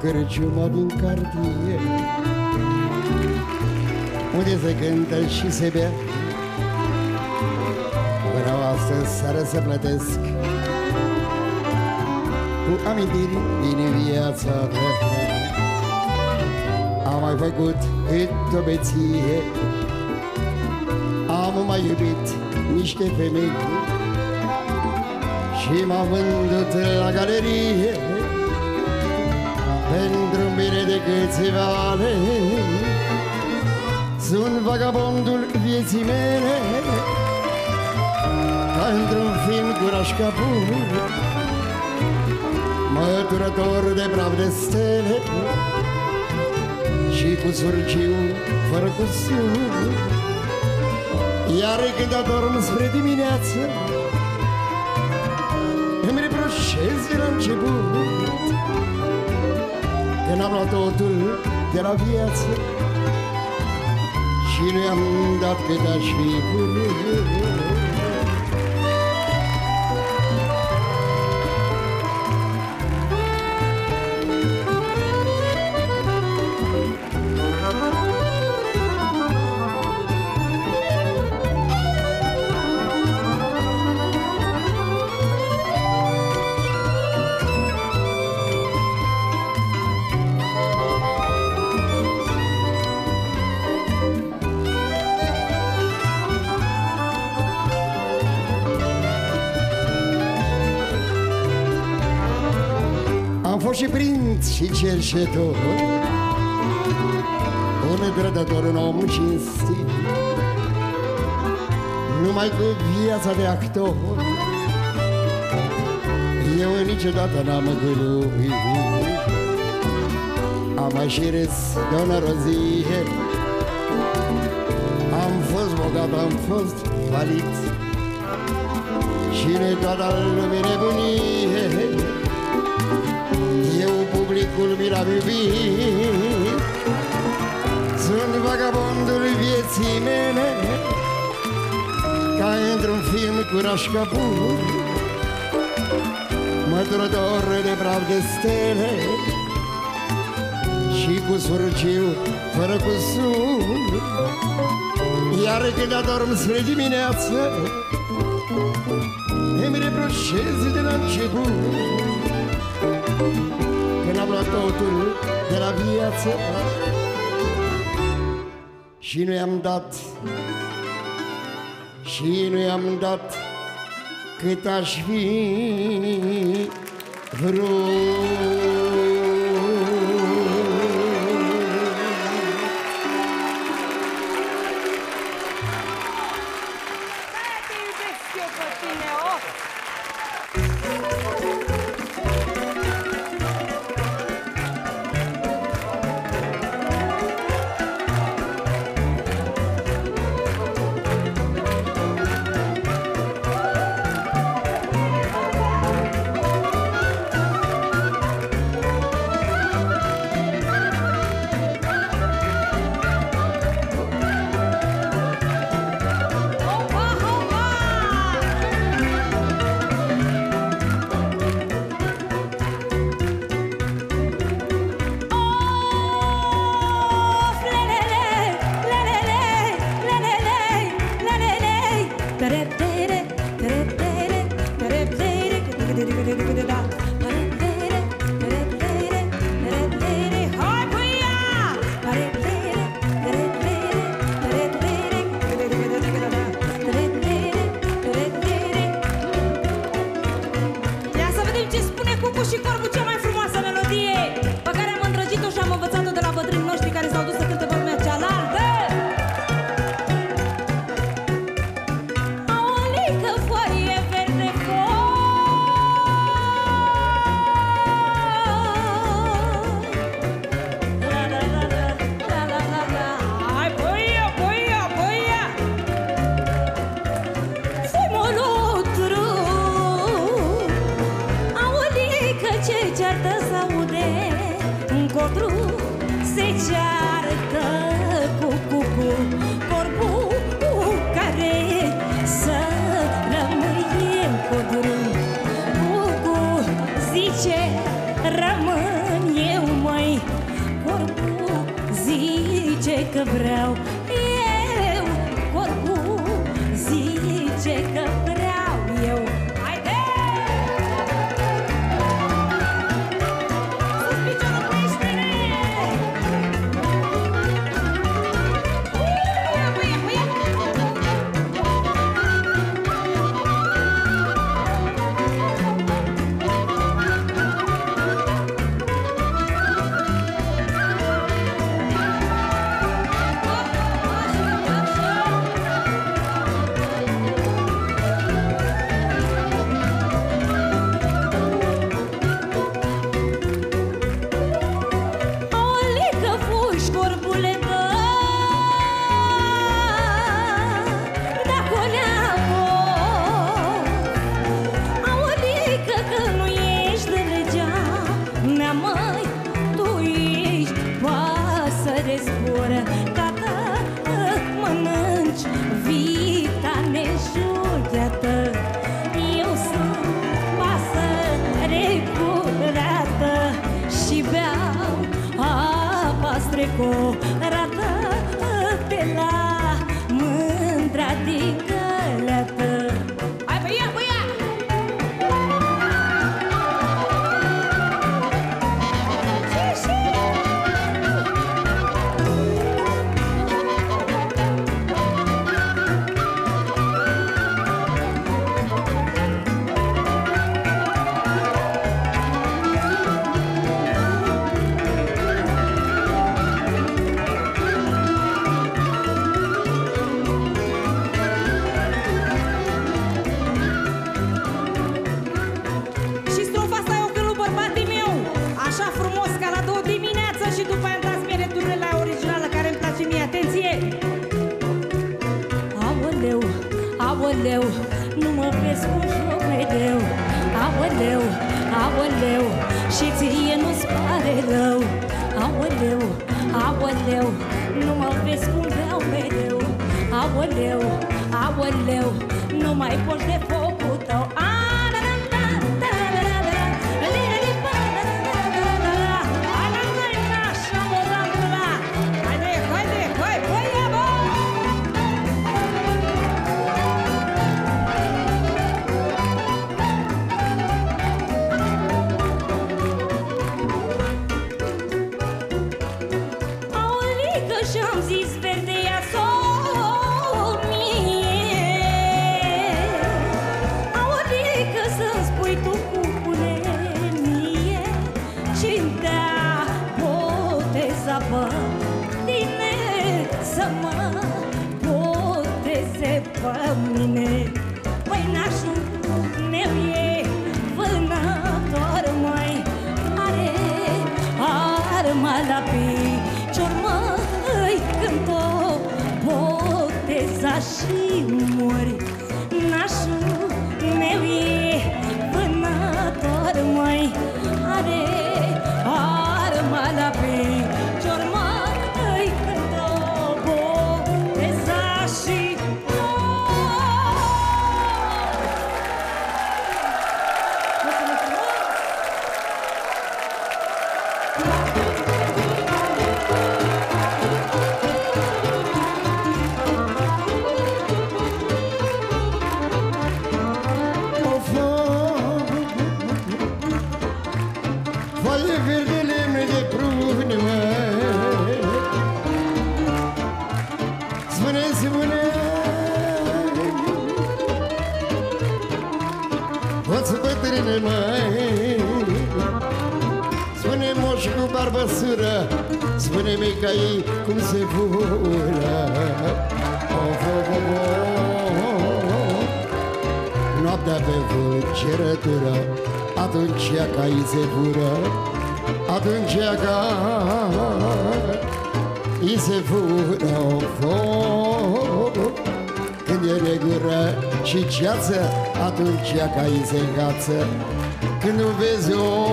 cârciuma din cartier, unde se cântă și se bea. Vreau astăzi seară să plătesc cu amintiri din viața mea. Am mai făcut cât o beție, am mai iubit niște femei și m-am vândut la galerie pentru bine de câțiva lei. Sunt vagabondul vieții mele, ca într-un film cu Rașca Pur, măturător de praf de stele și cu surciu fără cusur. Iar când adorm spre dimineață, îmi reproșez de la început că n-am luat totul de la viață și nu i-am dat cât aș fi vrut. Am fost și prinț și cerșetor, un trădător, un om cinstit, numai cu viața de actor eu niciodată n-am glumit. Am mai și râs de o nărozie, am fost bogat, am fost falit și nu-i toată lumea nebunie. Eu publicul mi l-am iubit, sunt vagabondul vieții mele, ca într-un film cu Rașca Pur, măturător de praf de stele și cu surciu fără cusur. Iar când adorm spre dimineață, îmi reproșez de la început că n-am luat totul de la viață și nu i-am dat, și nu i-am dat cât aș fi vrut. Auzi vreau eu, corpul zice că vreau eu. Haide! Sus piciorul peștele! Eu sunt pasăre curată și beau apa strecurată de la mândra din găleată. Hai băia, băia! Aoleu, nu mă vezi cum joc mereu. Aoleu, aoleu, și ție nu-ți pare rău. Aoleu, aoleu, nu mă vezi cum beau mereu. Aoleu, aoleu, nu mai poți de focul tău. Și-am zis verdea s-o mie. Audică să-mi spui tu cucule mie, cine-a boteza pe tine, să mă boteze pe mine. Păi nașul meu e vânător, măi, are arma la picior, măi, când o boteza și mori. Nașul meu e vânător, măi, are arma la picior, măi, când o boteza și mori. Spune moș cu barbăsură, spune-mi ca ei cum se fură. Noaptea pe vulcerătură, atunci ca ei se fură, atunci ca ei se fură. Când e negură și ceață, atunci ca ei se îngață. Când nu vezi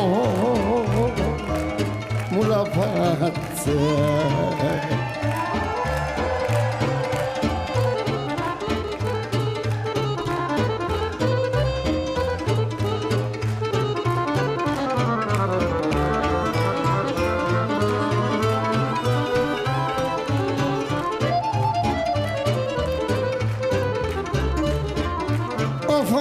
omul la față. Of,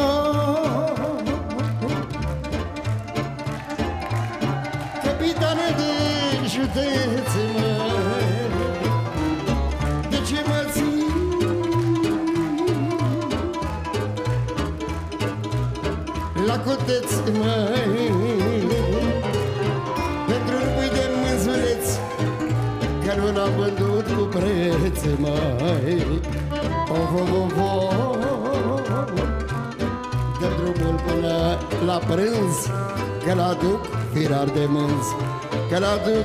capitane de județ, măi, de ce mă ții? La coteț, măi, pentru un pui de mânzuleț, că nu l-am vândut cu preț, măi. Of, of, of, of. Dă drumul până la prânz, că l-aduc firar de mânz, că l-aduc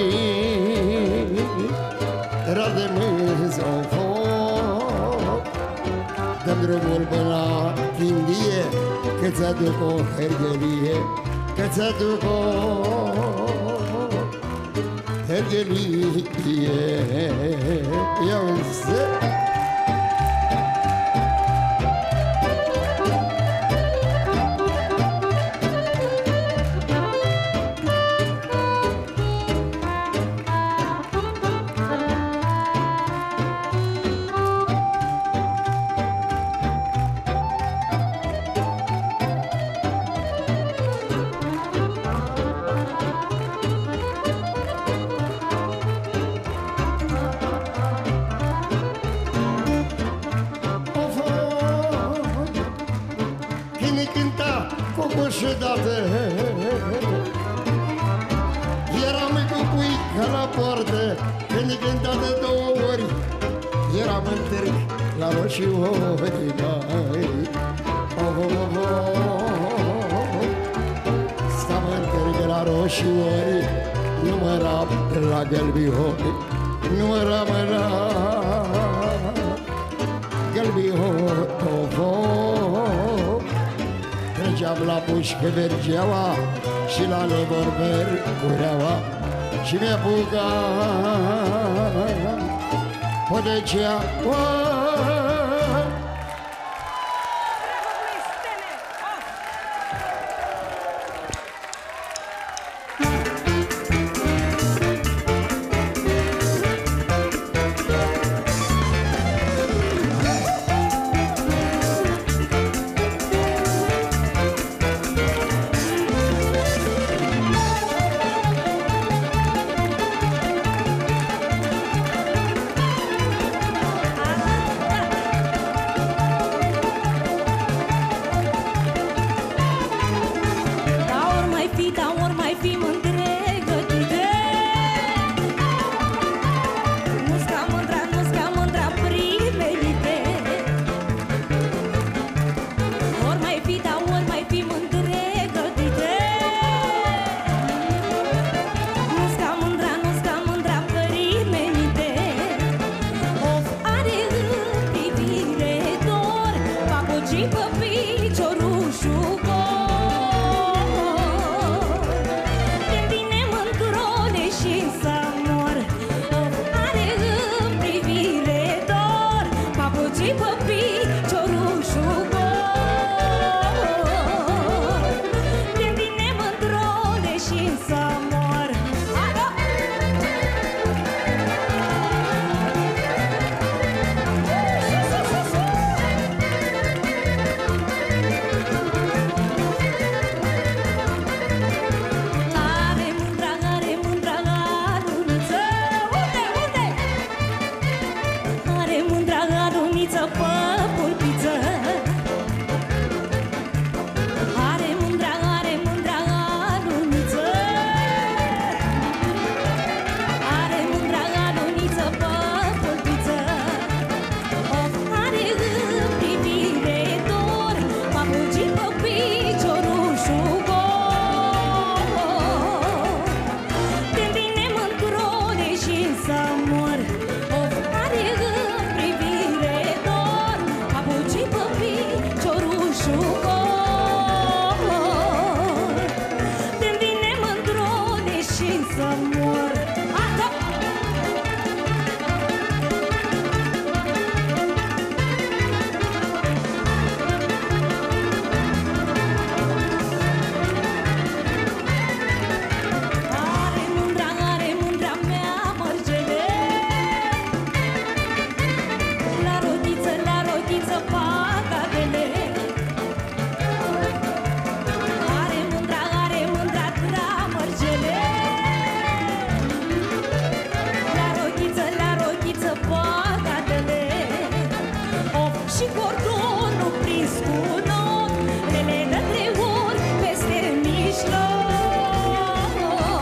firar de mânz. Of, of. Dă drumul până la Chindie, că ți-aduc o hergelie, că ți-aduc o hergelie. Ia-uzi! Cocoședată, eram cu puica la poartă, când e cântat de 2 ori, eram în târg la roșiori, mai. Oh, oh, oh, oh. Stam în târg la roșiori, număram la gălbiori, număram la gălbiori. Oh, oh. Mergeam la pușcă mergeaua și la revolver cureaua și mi-apuca podeceaua. și cordonul prins cu not le legă 3 ori peste mijloc.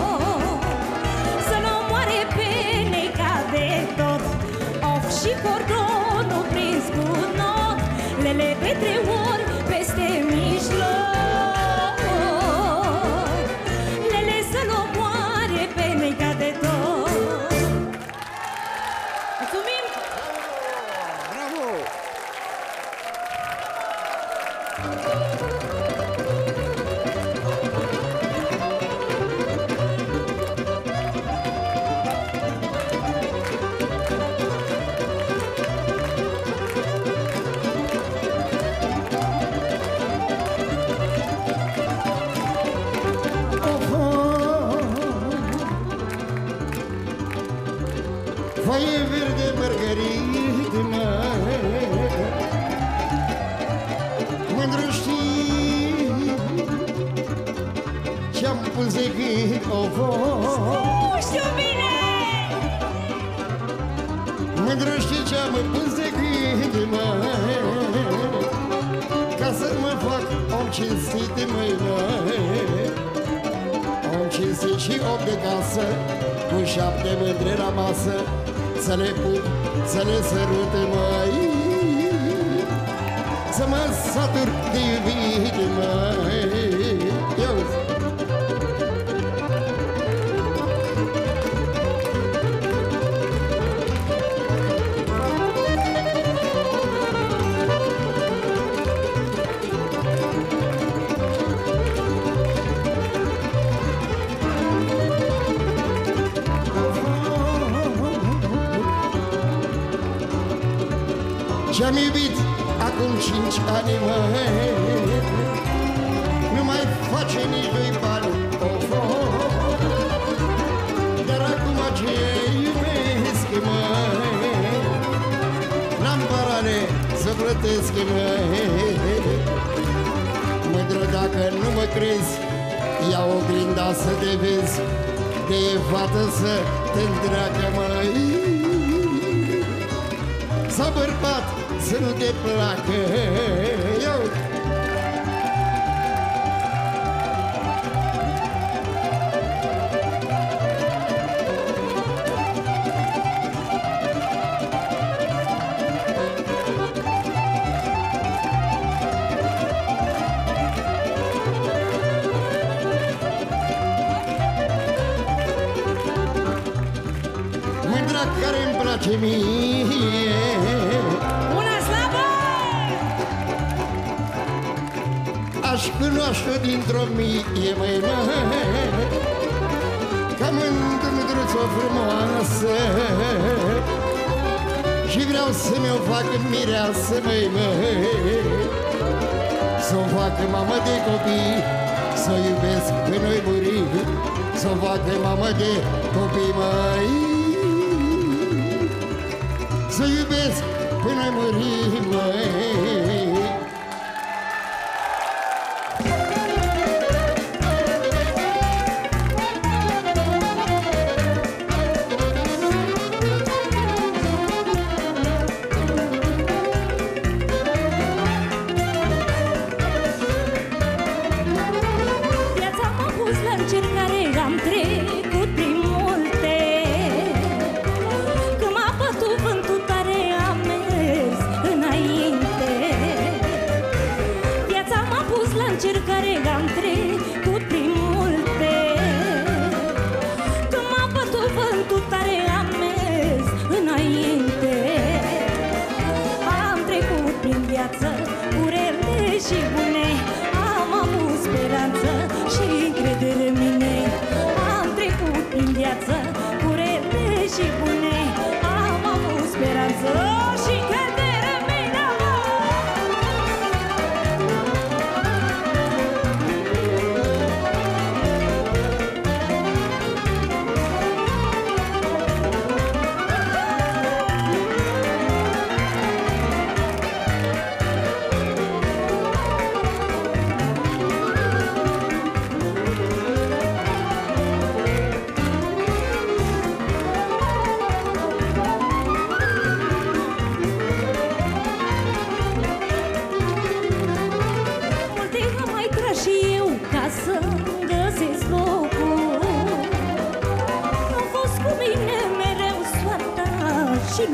Să nu moare pe neca de tot. Of, și cordonul prins cu not le legă 3 ori peste mijloc. Lele, să nu moare pe neca de tot. Mulțumim! Bravo! Foaie verde, mărgărit, măi, mândru știi ce-am pus de gând, Nu știu bine! mândru știi ce-am pus de gând, măi, ca să mă fac om cinstit, măi, om cinstit și om de casă, cu 7 mândre la masă, să le pup, să le sărut, măi, să mă satur de iubire, măi. Eu ce-am iubit acum 5 ani, măi, nu mai face nici 2 bani, dar acum ce iubesc, măi, n-am parale să plătesc, măi. Mândră, dacă nu mă crezi, ia oglinda să te vezi, de fată să te întreacă, măi, să bărbat să nu te placă. Eu mândra care-mi place mie, Una slabă! aș cunoaște dintr-o mie, măi, ca mândruță frumoasă, și vreau să mi-o fac mireasă, măi, să-o fac mamă de copii, să-o iubesc până-i muri, să-o fac mamă de copii, măi, să iubesc până-i muri, măi. Viața m-a pus la încercare, am trecut prin multe. Când m-a bătut vântul tare, am mers înainte. Viața m-a pus la încercare, am trecut prin multe. Când m-a bătut vântul tare, am mers înainte. Am trecut prin viață cu rele și bune, am avut speranță și încredere în mine. Am trecut prin viață cu rele și bune, am avut speranță și încredere în mine.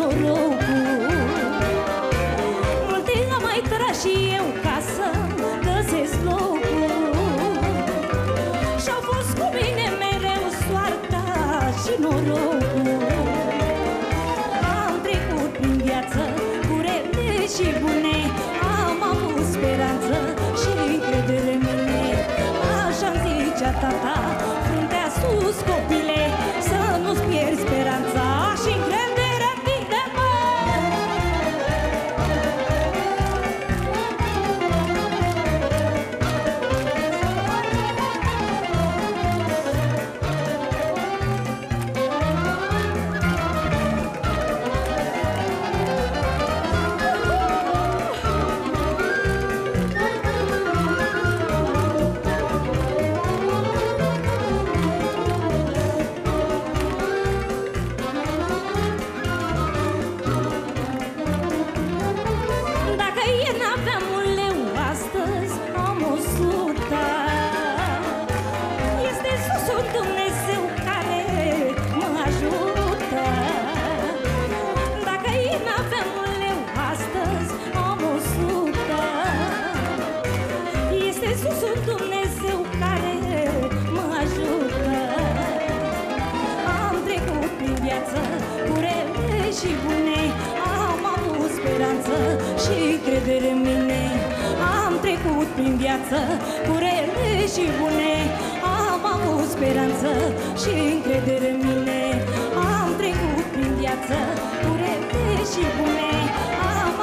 norocul. Multe am mai tras și eu ca să-mi găsesc locul. Și-au fost cu mine mereu soarta și norocul. Am trecut prin viață cu rele și bune, am avut speranță și încredere în mine. Așa-mi zicea tata, fruntea sus copile, să nu-ți pierzi speranța și încrederea în tine, mă. Dacă ieri n-aveam un leu, astăzi am 100. Este susul Dumnezeu care mă ajută. Dacă ieri n-aveam un leu, astăzi am 100. Este susul Dumnezeu care mă ajută. Am trecut prin viață cu rele și bune, am avut speranță și încredere în mine. Am trecut prin viață cu rele și bune, am avut speranță și încredere în mine. Am trecut prin viață cu rele și bune, am